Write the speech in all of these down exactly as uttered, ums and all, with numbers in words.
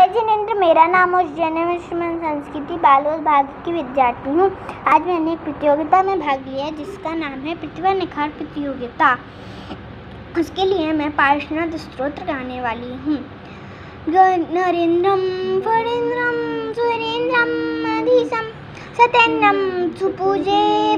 मैं जिनेंद्र, मेरा नाम और जन्म संस्कृति बाल विभाग की विद्यार्थी हूँ। आज मैंने एक प्रतियोगिता में भाग लिया जिसका नाम है प्रतिभा निखार प्रतियोगिता। उसके लिए मैं पार्श्वनाथ स्तोत्र गाने वाली हूँ। नरेंद्रम फणींद्रम सुरेंद्रम अधीशम सत्येन्द्रम सुपूजे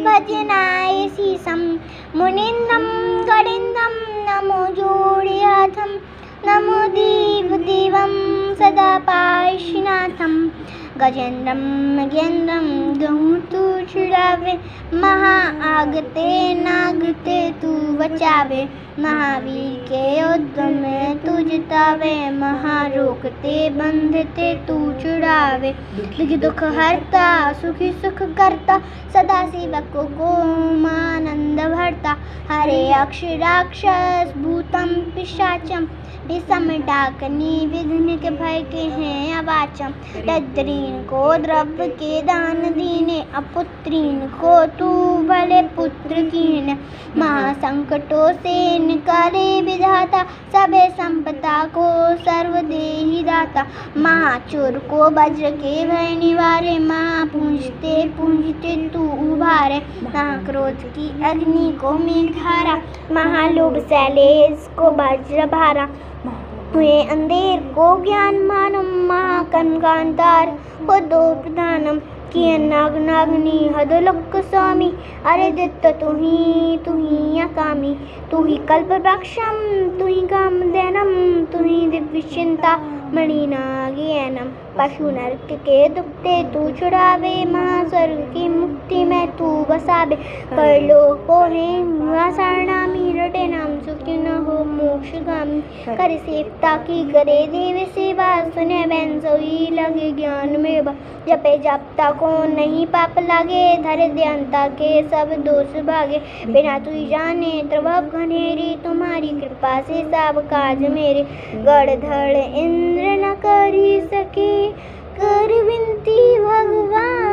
भजनाय शीशम मुनीन्द्रम गणेन्द्रम नमो जोड़याथम नमो देव देवम सदा पार्श्वनाथम गजेन्द्रम मगेन्द्रम गहूँ तू छुड़ावे महा आगते नागते तू बचावे महावीर के युद्ध में तू जितावे महारोगते बंधते तू छुड़ावे दुख दुख हरता सुखी सुख करता सदा सेवकों को आनंद भरता हरे अक्षराक्षस भूतम पिशाचम विषम डाकनी विघ्न के भय के हैं अवाचम दरिद्रीन को द्रव्य के दान दीने अपुत्रीन को तू भले पुत्र कीने महासंकटों से निकाले विधाता सबे संपदा को सर्वदेही दाता महाचोर को वज्र के भय निवारे महा पूंजते पूंजते तू उभारे महाक्रोध की अग्नि को मेघधारा महालोभ शैलेश को वज्र भारा हुए अंधेर को ज्ञान मानम महाकनकांतार हो दो प्रधानम किए नाग नागनी हदलक स्वामी अरे दत्त तू ही तू ही अकामी तू ही कल्प वृक्षम तू ही कामधेनम तू ही दिव्य चिंता मणिनागियनम पशु नरक के दुखते तू छुड़ावे महास्वर्ग की मुक्ति में तू बसावे कर लो को है शरणामी रटे नाम सुखी न हो मोक्षगामी कर सेवता की करे देव सेवा सुने बैन सोई लगे ज्ञान में जपे जपता को नहीं पाप लागे धरे ध्यानता के सब दोष भागे बिना तू जाने त्रिभव घनेरी तुम्हारी कृपा से सब काज मेरे गढ़ धड़ इंद्र न कर ही सके कर विनती भगवान।